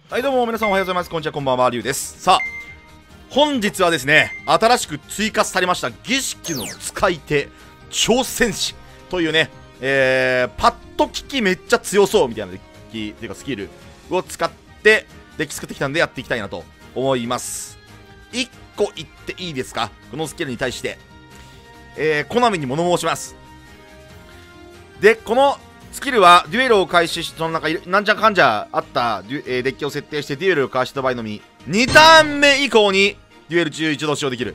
はいどうも皆さんおはようございます。こんにちは、こんばんは、りゅうです。さあ、本日はですね、新しく追加されました儀式の使い手挑戦士というね、パッと聞きめっちゃ強そうみたいなデッキっていうかスキルを使ってデッキ作ってきたんでやっていきたいなと思います。1個言っていいですか、このスキルに対して。コナミに物申します。で、このスキルはデュエルを開始し、そのなんじゃかんじゃあったデッキを設定してデュエルを開始した場合のみ、2ターン目以降にデュエル中一度使用できる。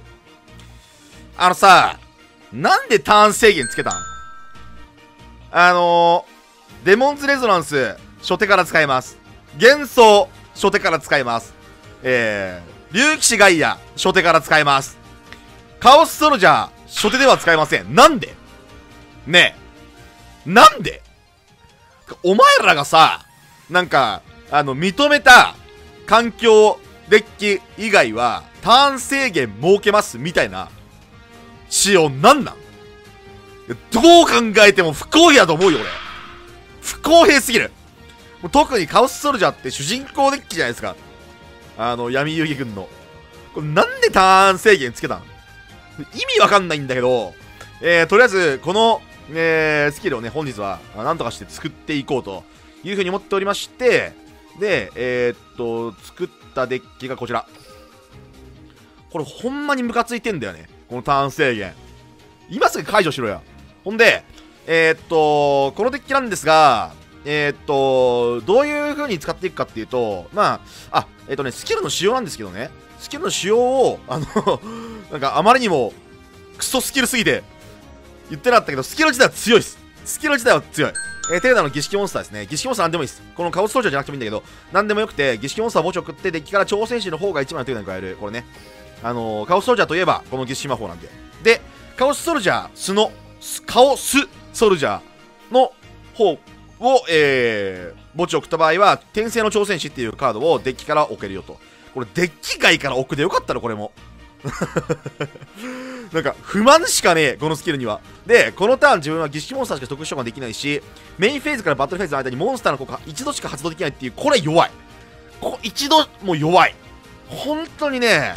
なんでターン制限つけたん？デモンズレゾナンス、初手から使えます。幻想、初手から使えます。竜騎士ガイア、初手から使えます。カオスソルジャー、初手では使えません。なんで？ねえ。なんで？お前らがさ、認めた環境デッキ以外はターン制限設けますみたいな仕様なんなん？どう考えても不公平だと思うよ、俺。不公平すぎる。もう特にカオスソルジャーって主人公デッキじゃないですか。闇遊戯軍の。これなんでターン制限つけたん？意味わかんないんだけど、とりあえず、このスキルをね、本日はなんとかして作っていこうというふうに思っておりまして、で、作ったデッキがこちら。これほんまにムカついてんだよね、このターン制限。今すぐ解除しろや。ほんで、このデッキなんですが、どういう風に使っていくかっていうと、スキルの仕様なんですけどね、スキルの仕様を、あまりにもクソスキルすぎて、言ってなかったけど、スキル自体は強いです。スキル自体は強い。テレダの儀式モンスターですね。儀式モンスターなんでもいいです。このカオスソルジャーじゃなくてもいいんだけど、なんでもよくて、儀式モンスターを墓地を送ってデッキから挑戦士の方が1枚の手札に加える。これね。カオスソルジャーといえば、この儀式魔法なんで。で、カオスソルジャー、カオスソルジャーの方を、墓地を送った場合は、転生の挑戦士っていうカードをデッキから置けるよと。これデッキ外から置くでよかったのこれも。不満しかねえ、このスキルには。で、このターン自分は儀式モンスターしか特殊召喚できないし、メインフェーズからバトルフェーズの間にモンスターの効果一度しか発動できないっていう、これ弱い。一度も弱い。本当にね、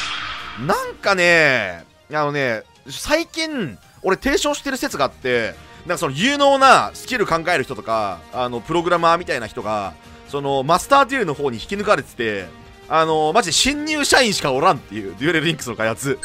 最近、俺提唱してる説があって、その有能なスキル考える人とか、プログラマーみたいな人が、マスターデュエルの方に引き抜かれてて、マジで新入社員しかおらんっていう、デュエルリンクスの開発。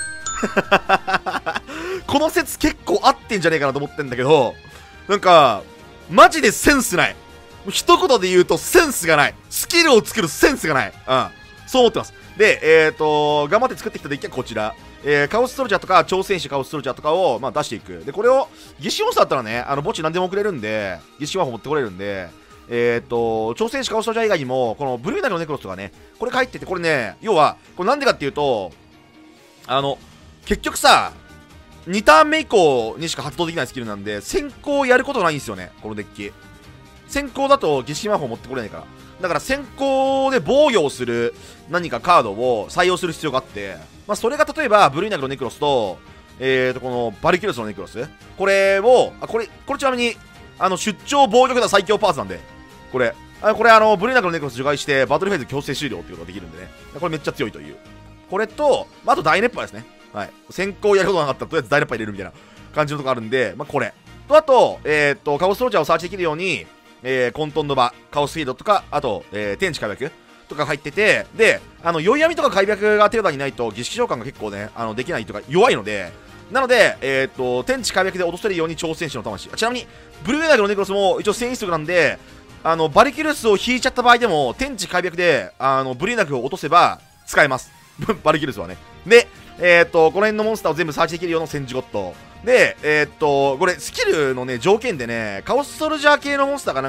この説結構合ってんじゃねえかなと思ってんだけど、マジでセンスない。一言で言うとセンスがない。スキルを作るセンスがない。そう思ってます。で、頑張って作ってきたデッキはこちら。カオスソルジャーとか、挑戦士カオスソルジャーとかを、出していく。で、これを、儀式モンスターだったらね、墓地何でも送れるんで、儀式魔法持ってこれるんで、挑戦士カオスソルジャー以外にも、このブルーナルのネクロスとかね、これが入ってて、これね、要は、これなんでかっていうと、結局さ、2ターン目以降にしか発動できないスキルなんで、先行やることないんですよね、このデッキ。先行だと儀式魔法持ってこれないから。だから先行で防御をする何かカードを採用する必要があって、それが例えば、ブルーナグのネクロスと、このバルキュロスのネクロス。これを、これちなみに、出張防御札最強パーツなんで、これブルーナグのネクロス除外して、バトルフェーズ強制終了っていうことができるんでね。これめっちゃ強いという。これと、あと大熱波ですね。はい。先行やることなかったら、とりあえず大熱波入れるみたいな感じのとこあるんで、これ。と、あと、カオスソルジャーをサーチできるように、混沌の場、カオスフィードとか、あと、天地開闢とか入ってて、で、宵闇とか開闢が手札にないと、儀式召喚が結構ね、できないとか弱いので、なので、天地開闢で落とせるように挑戦士の魂。ちなみに、ブルーナグのネクロスも一応戦士族なんで、バリキュルスを引いちゃった場合でも、天地開闢で、ブルーナグを落とせば、使えます。バリキュルスはね。で、この辺のモンスターを全部サーチできるような戦時ゴッド。で、これ、スキルのね、条件でね、カオスソルジャー系のモンスターが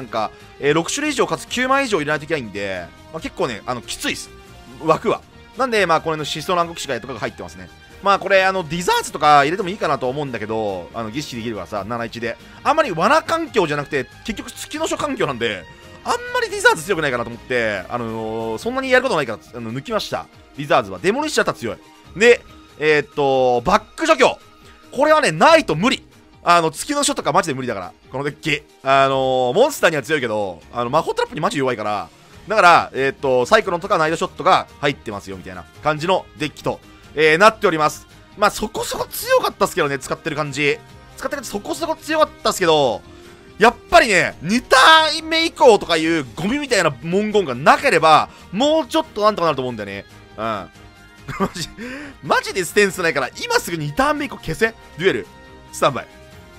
6種類以上かつ9枚以上入れないといけないんで、結構ね、きついっす。枠は。なんで、これの思想の暗黒使いとかが入ってますね。これ、ディザーツとか入れてもいいかなと思うんだけど、儀式できるからさ、71で。あんまり罠環境じゃなくて、結局月の書環境なんで、あんまりディザーズ強くないかなと思って、そんなにやることないから、抜きました。ディザーズは。デモリッシャーだったら強い。で、バック除去。これはね、ないと無理。月の書とかマジで無理だから。このデッキ。モンスターには強いけど、魔法トラップにマジ弱いから、 だから、サイクロンとかナイトショットが入ってますよ、みたいな感じのデッキと、なっております。まあ、そこそこ強かったっすけどね、使ってる感じそこそこ強かったっすけど、やっぱりね、2ターン目以降とかいうゴミみたいな文言がなければ、もうちょっとなんとかなると思うんだよね。うん。マジでステンスないから、今すぐ2ターン目以降消せ。デュエル、スタンバイ。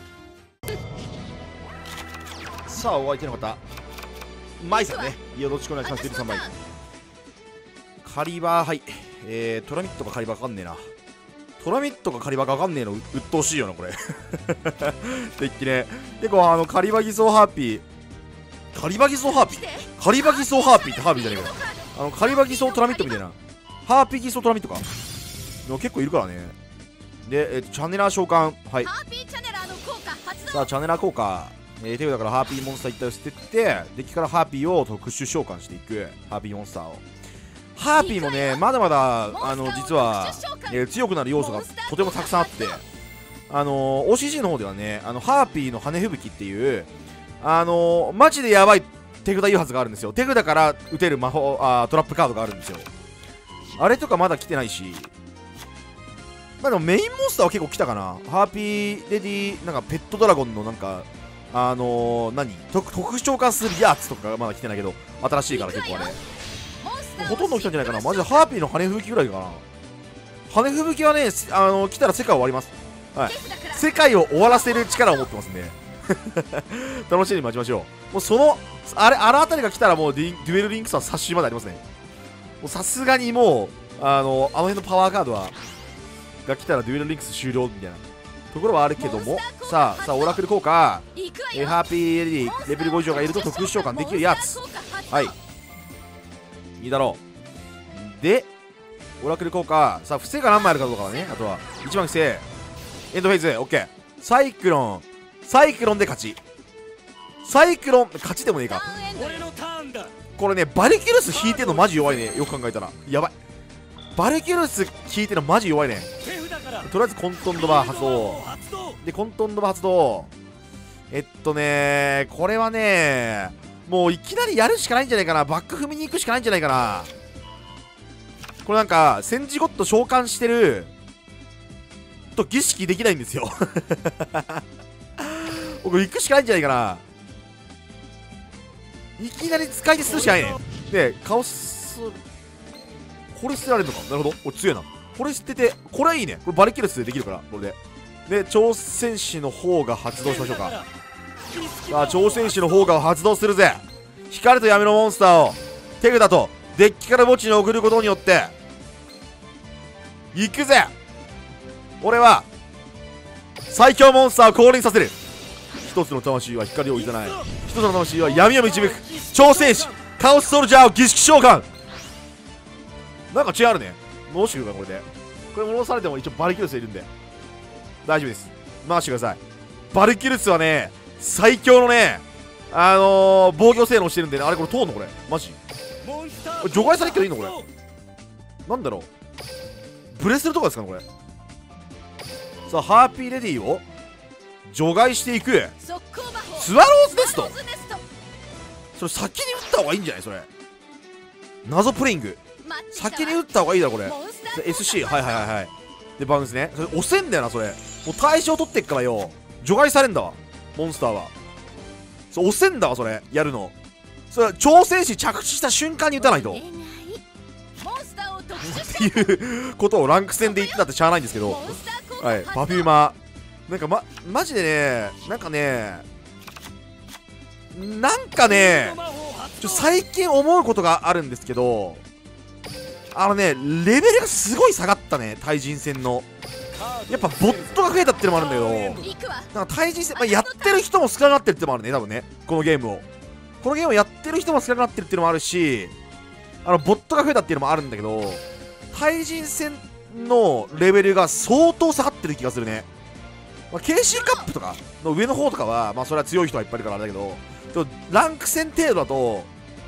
さあ、お相手の方。マイさんね。よろしくお願いします。デュエルスタンバイ。カリバー、はい。トラミットかカリバーかわかんねえな。トラミットかカリバーかわかんねえの、うっとうしいよな、これ。デッキね。結構、カリバギソーハーピー。カリバギソーハーピーカリバギソーハーピーってハーピーじゃねえかよ。カリバギソートラミットみたいな。ハーピーギソートラミットか。でも結構いるからね。で、チャネラー召喚。はい。さあ、チャネラー効果。手札からハーピーモンスター一体を捨てて、デッキからハーピーを特殊召喚していく。ハーピーモンスターを。ハーピーもね、まだまだ、実は、強くなる要素がとてもたくさんあって、OCG の方ではね、ハーピーの羽吹雪っていう、マジでやばい手札誘発があるんですよ。手札から打てるトラップカードがあるんですよ。あれとかまだ来てないし、まあでもメインモンスターは結構来たかな。ハーピーレディ、なんかペットドラゴンのなんか、特殊召喚するやつとかまだ来てないけど、新しいから結構あれ。ほとんど来たんじゃないかな。マジでハーピーの羽吹雪ぐらいかな。羽吹雪はね、来たら世界終わります。はい。世界を終わらせる力を持ってますんで。楽しみに待ちましょう。もうあの辺りが来たらもうデュエルリンクスは殺収までありますね。もうさすがにもう、あの辺のパワーカードが来たらデュエルリンクス終了みたいなところはあるけども、さあ、オラクル効果、ハーピーレディ、レベル5以上がいると特殊召喚できるやつ。はい。いいだろう。で、オラクル効果、さあ、伏せが何枚あるかどうかはね、あとは、1番伏せ、エンドフェイズ、オッケー。サイクロンで勝ち。勝ちでもねえか。これね、バルキュルス引いてんのマジ弱いね。よく考えたら。やばい。バルキュルス引いてんのマジ弱いね。とりあえずコントンドバー発動。で、コントンドバー発動。これはね、もういきなりやるしかないんじゃないかな。バック踏みに行くしかないんじゃないかな。これなんか、戦時ゴッド召喚してると儀式できないんですよ。僕行くしかないんじゃないかな。いきなり使い手するしかないね。で、カオス、これ捨てられるのか。なるほど。これ強いな。これ捨てて、これはいいね。これバルキュルスでできるから、これで。で、挑戦士の方が発動しましょうか。さあ、挑戦士の方が発動するぜ。光と闇のモンスターを手札とデッキから墓地に送ることによって、行くぜ。俺は、最強モンスターを降臨させる。一つの魂は光をいざない。一つの魂は闇を導く。挑戦士、カオスソルジャーを儀式召喚。なんか違うあるね。戻してくるか、これで。これ戻されても一応バルキュルスいるんで。大丈夫です。回してください。バルキュルスはね、最強のね、防御性能してるんでね。あれこれ通んのこれ。マジ除外されっけどいいのこれ。なんだろう。ブレスルとかですかねこれ。さあ、ハーピーレディを除外していく。スワローズネスト。それ先に打った方がいいんじゃないそれ。謎プレイング。先に打った方がいいだろこれ。SC、はいはいはいはい。で、バウンスね。それ押せんだよな、それ。もう対象取ってっからよ。除外されんだわ。モンスターは。それ押せんだわ、それ。やるの。それは挑戦士着地した瞬間に打たないと。っていうことをランク戦で言ってたってしゃあないんですけど。はい、パフューマー。なんかマジでね、最近思うことがあるんですけど、レベルがすごい下がったね、対人戦の。やっぱボットが増えたってのもあるんだけど、なんか対人戦、やってる人も少なくなってるってのもあるね、多分ね、このゲームをやってる人も少なくなってるっていうのもあるし、ボットが増えたっていうのもあるんだけど、対人戦のレベルが相当下がってる気がするね。KC カップとかの上の方とかは、それは強い人はいっぱいいるからあれだけど、ランク戦程度だと、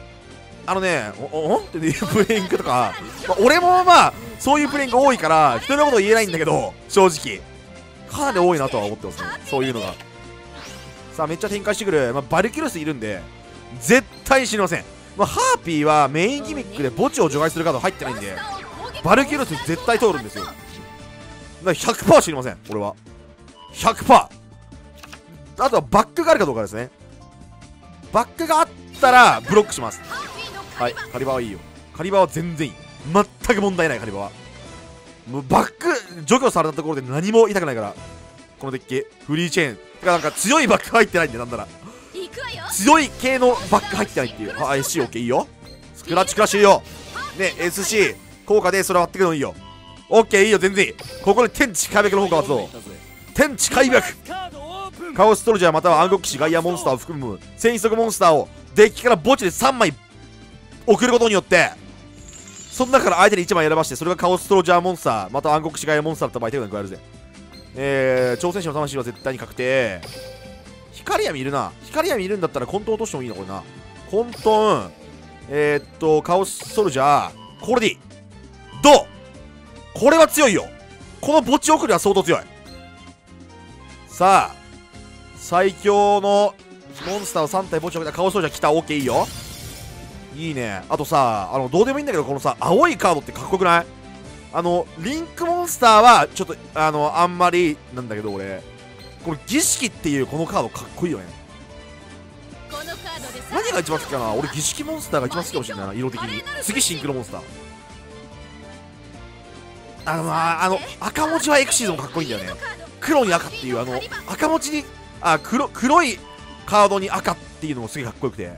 っていうプレイングとか、俺もそういうプレイング多いから、人のこと言えないんだけど、正直。かなり多いなとは思ってますね。そういうのが。さあ、めっちゃ展開してくる。バルキュルスいるんで、絶対死にません。 まあ、ハーピーはメインギミックで墓地を除外するカード入ってないんで、バルキュロス絶対通るんですよ。だから 100% 知りません、俺は。100%。あとはバックがあるかどうかですね。バックがあったらブロックします。はい、カリバーはいいよ。カリバーは全然いい。全く問題ない、カリバーは。もうバック除去されたところで何も痛くないから、このデッキフリーチェーンてか、なんか強いバック入ってないんで、なんなら強い系のバック入ってないっていう。あ、SC OK いいよ。スクラッチクラッシュいいよね。 SC 効果でそれ割ってくのいいよ。 OK いいよ、全然いい。ここで天地開闢の効果発動。天地開闢、カオストロジャーまたは暗黒騎士ガイアモンスターを含む戦速モンスターをデッキから墓地で3枚送ることによって、その中から相手に1枚選ばして、それがカオストロジャーモンスターまたは暗黒騎士ガイアモンスターだった場合手札に加えるぜ。挑戦者の魂は絶対に確定。光闇いるな。光闇いるんだったら混沌落としてもいいのこれな。混沌カオストロジャーこれでいい。どう？これは強いよ。この墓地送りは相当強い。さあ最強のモンスターを3体墓地送りたカオストロジャー来た。 OK いいよ。いいね。あとさ、どうでもいいんだけど、このさ青いカードってかっこよくない？リンクモンスターはちょっとあんまりなんだけど、俺この儀式っていうこのカードかっこいいよね。何が一番好きかな。俺儀式モンスターが一番好きかもしれないな、色的に。次シンクロモンスター。赤文字はエクシーズもかっこいいんだよね。黒に赤っていう赤文字に黒いカードに赤っていうのもすげえかっこよくて。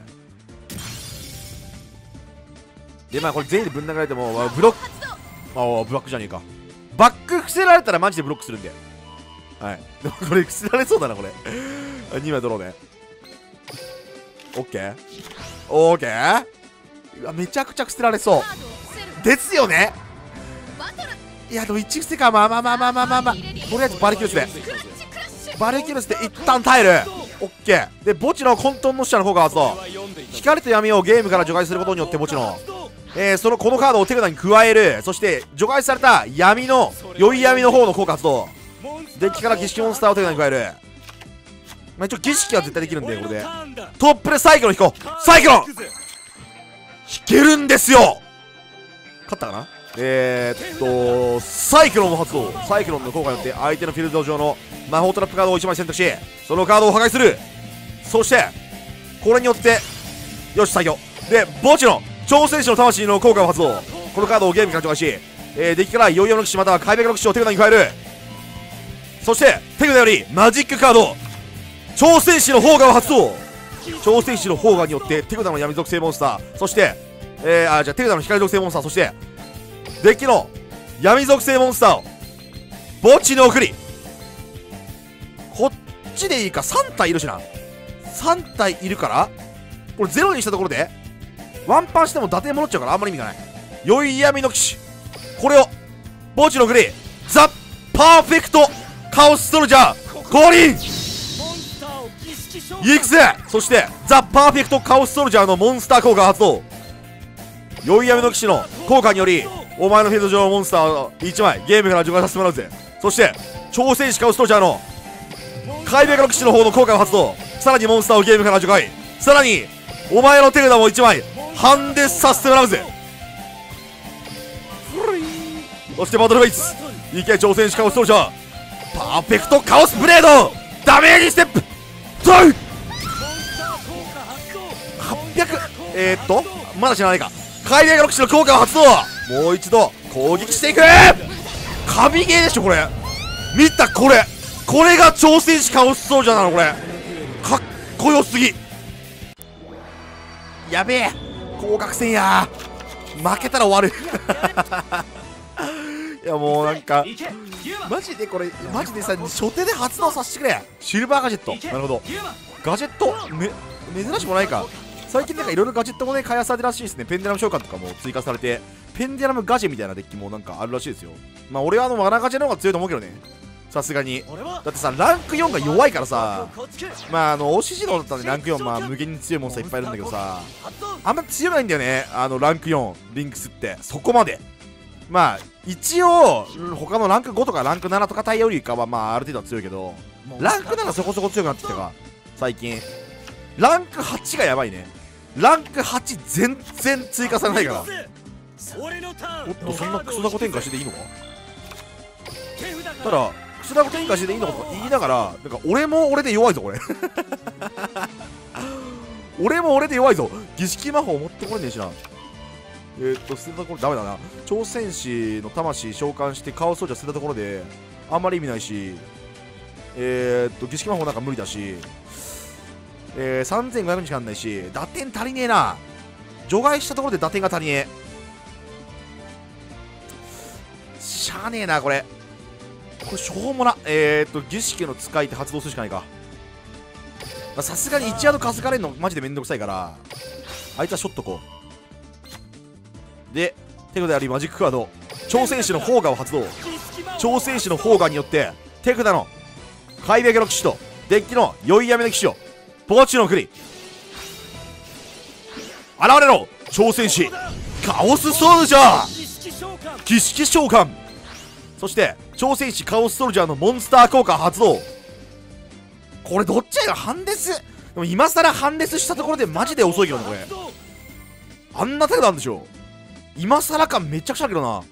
でまあこれ全員でぶん殴られてもブロックブロックじゃねえか。バック伏せられたらマジでブロックするんで。はい。でもこれ伏せられそうだな、これ。2枚ドローね。オッケーオッケー。うわ、めちゃくちゃ伏せられそう。ですよね。いや、でも1伏せか。まあ。とりあえずバルキュルスで。バルキュルスで一旦耐える。オッケー。で、墓地の混沌の使者の効果発動。光と闇をゲームから除外することによって墓地のこのカードを手札に加える。そして除外された闇の酔い闇の方の効果発動。デッキから儀式モンスターを手札に加える。まあ、一応儀式は絶対できるんで、これでトップでサイクロン引こう。サイクロン引けるんですよ。勝ったかな。サイクロンの発動。サイクロンの効果によって相手のフィールド上の魔法トラップカードを1枚選択し、そのカードを破壊する。そしてこれによってよし、最強で墓地の挑戦者の魂の効果を発動。このカードをゲームから除外し、デッキからヨーヨーの騎士または開闢の騎士を手札に加える。そして手札よりマジックカード挑戦士の砲丸を発動。挑戦士の砲丸によって手札の闇属性モンスター、そして手札の光属性モンスター、そしてデッキの闇属性モンスターを墓地に送り、こっちでいいか。3体いるしな。3体いるからこれ0にしたところでワンパンしても打点戻っちゃうからあんまり意味がない。酔い闇の騎士、これを墓地の送り。ザ・パーフェクトカオストロジャー降臨いくぜ。そしてザ・パーフェクトカオストロジャーのモンスター効果発動。酔い闇の騎士の効果によりお前のフィールド上のモンスターを1枚ゲームから除外させてもらうぜ。そして挑戦士カオストロジャーの開闢の騎士の方の効果を発動。さらにモンスターをゲームから除外。さらにお前の手札も1枚ハンデさせてもらうぜ。そしてバトルフェイスいけ。挑戦士カオストロジャーパーフェクトカオスブレードダメージステップトライ800。まだ知らないか。開闢の騎士の効果を発動。もう一度攻撃していく。神ゲーでしょこれ。見たこれが挑戦士カオストロジャーなの。これかっこよすぎ。やべえ高額戦や。負けたら終わるいやもうなんかマジでこれマジでさ初手で発動させてくれ。シルバーガジェット。なるほど。ガジェット珍しくもないか。最近なんかいろいろガジェットもね開発されてるらしいですね。ペンデラム召喚とかも追加されてペンデラムガジェみたいなデッキもなんかあるらしいですよ。まあ俺はワナガジェの方が強いと思うけどね、さすがに。だってさランク4が弱いからさ、まあオシジロだったんでランク4まあ無限に強いモンスターいっぱいいるんだけどさ、あんま強くないんだよねランク4リンクスって。そこまでまあ一応他のランク5とかランク7とか対よりかはまあある程度は強いけど、ランク7そこそこ強くなってきたか最近。ランク8がやばいね。 ランク8全然追加されないから。おっと、そんなクソダコ展開していいのか。ただクソダコ展開していいのかとか言いながら、なんか俺も俺で弱いぞこれ俺も俺で弱いぞ。儀式魔法持ってこれねえしな。捨てたところダメだな。挑戦士の魂召喚してカオスソルジャー捨てたところであんまり意味ないし、儀式魔法なんか無理だし、3500しかあんないし、打点足りねえな。除外したところで打点が足りねえ。しゃあねえなこれ。これしょうもな。儀式の使いって発動するしかないか。さすがに1ヤード稼がれるのマジでめんどくさいから、あいつはショットこうで、手札よりマジックカード挑戦士のホーガーを発動。挑戦士のホーガーによって手札の開闢の騎士とデッキの酔いやめの騎士を墓地の送り。現れろ挑戦士カオスソルジャー儀式召喚。そして挑戦士カオスソルジャーのモンスター効果発動。これどっちがハンデス。でも今更ハンデスしたところでマジで遅いけどなこれ。あんな手札なんでしょ。今更感めちゃくちゃあるけどな。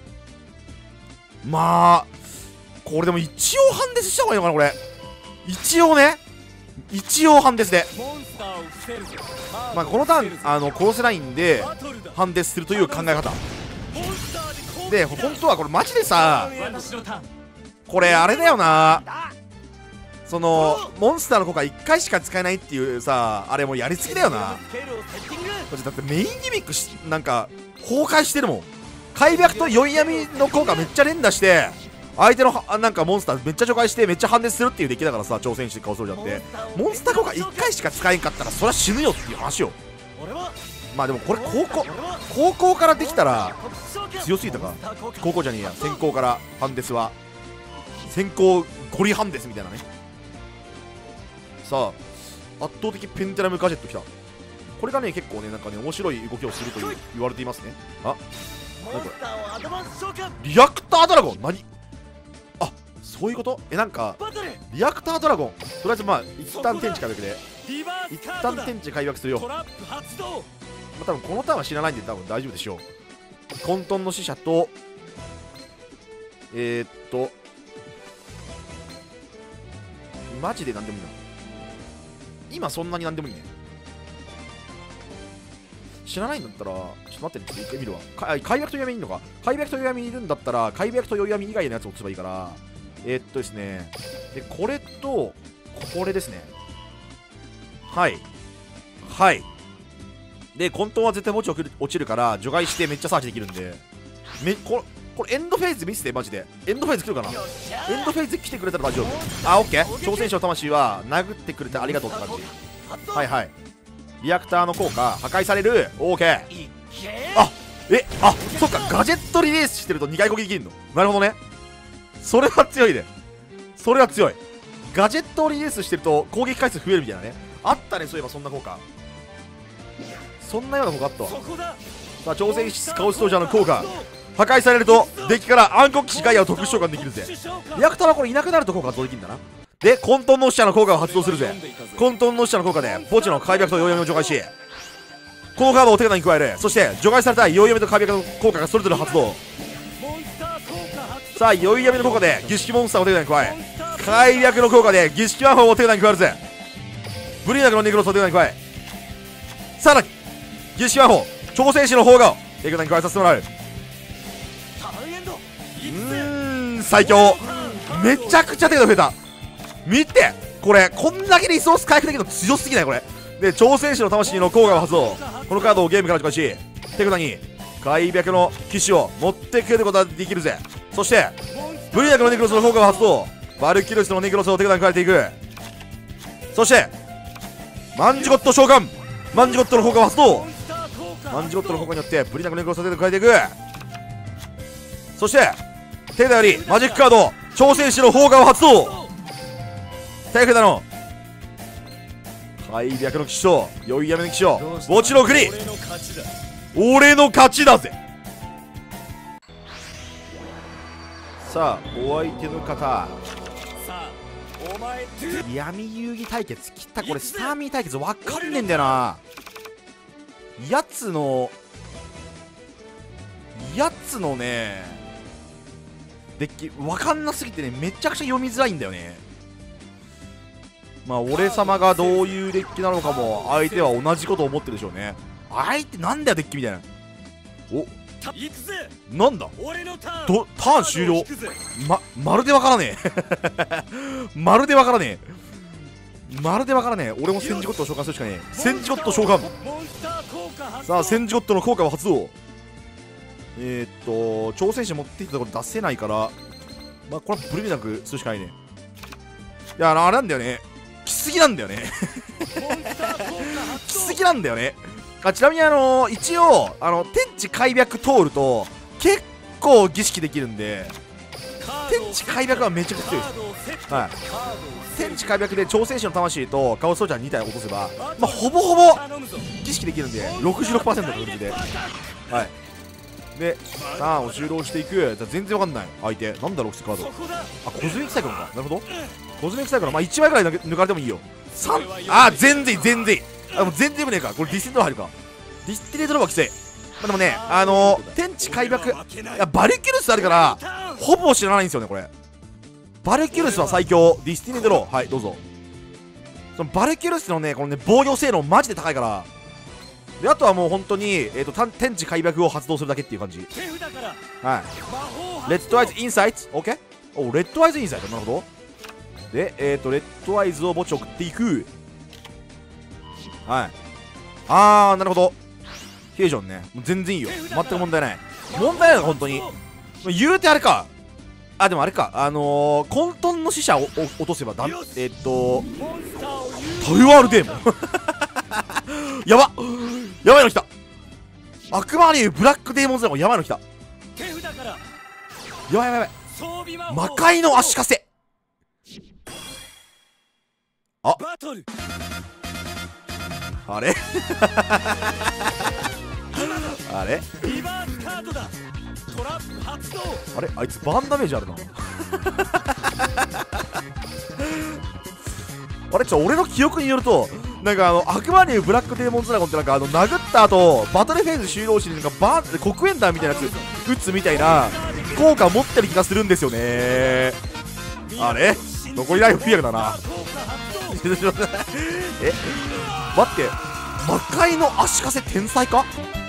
まあこれでも一応ハンデスした方がいいのかなこれ。一応ね、一応ハンデスで、まあこのターン殺せないんでハンデスするという考え方で、本当はこれマジでさ、これあれだよな、そのモンスターの効果1回しか使えないっていうさ、あれもうやりすぎだよな。だってメインギミックなんか崩壊してるもん。開闢と酔い闇の効果めっちゃ連打して相手のなんかモンスターめっちゃ除外してめっちゃハンデスするっていうデッキだからさ、挑戦してカオスソルジャーってモンスター効果1回しか使えんかったらそりゃ死ぬよっていう話よ。まあでもこれ高校からできたら強すぎたか。高校じゃねえや、先行からハンデスは先行ゴリハンデスみたいなね。さあ圧倒的ペンテラムガジェットきた。これがね結構ねなんかね面白い動きをすると言われていますね。あ、何これ、リアクタードラゴン、何、あ、そういうこと。なんかリアクタードラゴン、とりあえずまあ一旦天地開闢で一旦天地開闢するよ。まあ多分このターンは知らないんで多分大丈夫でしょう。混沌の使者とマジで何でもいいな。今そんなに何でもいいね。知らないんだったらちょっと待ってね、ちょっと一回見るわ。開闢と闇いるのか。開闢と闇いるんだったら開闢と闇以外のやつを打つばいいから、ですね、でこれとこれですね。はいはい。で混沌は絶対墓地落ちるから除外してめっちゃサーチできるんで、これエンドフェーズ見せてマジで。エンドフェーズ来るかな。エンドフェーズ来てくれたら大丈夫。あ、オッケー。挑戦者の魂は殴ってくれてありがとうって感じ。はいはい。リアクターの効果破壊される。オーケー。あ、そっか、ガジェットリリースしてると2回攻撃できるの。なるほどね。それは強いね。それは強い。ガジェットをリリースしてると攻撃回数増えるみたいなね。あったね、そういえばそんな効果。そんなような効果あったわ。さあ挑戦士カオスソルジャーの効果破壊されるとデッキから暗黒騎士ガイアを特殊召喚できるぜ。リアクターはこれいなくなると効果発動できるんだな。で混沌の使者の効果を発動するぜ。混沌の使者の効果で墓地の開闢と酔い闇を除外しこのカードを手札に加える。そして除外された酔い闇と開闢の効果がそれぞれ発動。さあ酔い闇の効果で儀式モンスターを手札に加え、開闢の効果で儀式魔法を手札に加えるぜ。ブリーナクのネクロスを手札に加え、さらに儀式魔法挑戦士の方が手札に加えさせてもらう。最強。めちゃくちゃ手札増えた。見てこれ、こんだけリソース回復できるの強すぎないこれ。で挑戦士の魂の効果を発動。このカードをゲームから除外し手札に開闢の騎士を持ってくることができるぜ。そしてブリーナクのネクロスの効果を発動。バルキルスのネクロスを手札に加えていく。そしてマンジゴット召喚、マンジゴットの効果を発動。マンジゴットの効果によってブリーナクのネクロスを手札に加えていく。そして手札よりマジックカード挑戦士の砲丸を発動。手札の開闢の騎士と酔いやめの騎士を墓地の送り。俺の勝ちだぜ。さあお相手の方闇遊戯対決切った。これスターミー対決わかんねえんだよな。 つのねデッキ分かんなすぎてね、めちゃくちゃ読みづらいんだよね。まあ俺様がどういうデッキなのかも相手は同じことを思ってるでしょうね。相手なんだよデッキみたいな。お、なんだターン終了。まるでわからねえまるでわからねえ。俺もセンジゴッドを召喚するしかねえ。センジゴッド召喚。さあセンジゴッドの効果を発動。挑戦者持ってきたところ出せないから、まあこれはブルミナクするしかないね。いや、あれなんだよね、来すぎなんだよね来すぎなんだよね。ちなみに一応天地開闢通ると結構儀式できるんで、天地開闢はめちゃくちゃ強いです。はい、天地開闢で挑戦者の魂とカオスソルジャー2体落とせば、まあほぼほぼ儀式できるんで 66% の確率で、はい。で、ターンを終了していく。全然わかんない相手なんだろう、カード。あ、コズミックサイクロンか。なるほど、コズミックサイクロン、まあ1枚ぐらい抜かれてもいいよ。全然いい。もう全然無ねえか。これディスティネート入るか。ディスティネートの方がきつい。まあ、でもね、天地開闢、いやバルキュルスあるからほぼ知らないんですよねこれ。バルキュルスは最強。ディスティネートロー、はいどうぞ。そのバルキュルスのねこのね防御性能マジで高いから。であとはもう本当に天地開闢を発動するだけっていう感じ。はい。レッドアイズインサイト OK。 お、レッドアイズインサイト、なるほど。でレッドアイズを墓地送っていく。はい。なるほど。フュージョンね、もう全然いいよ、全く問題ない。問題ないの本当に。言うてあれか。でもあれか、混沌の使者を落とせばタウワールデーモンやばいの来た。悪魔竜ブラックデーモンズラゴン、やばいの来た。やばい魔界の足かせ。あれあれあいつバーンダメージあるなあれ俺の記憶によるとなんか悪魔竜ブラックデーモンズラゴンってなんか殴った後バトルフェーズ終了時になんかバーン黒煙弾みたいなやつ撃つみたいな効果を持ってる気がするんですよね。あれ残りライフフィアルだな待って、魔界の足かせ天才か。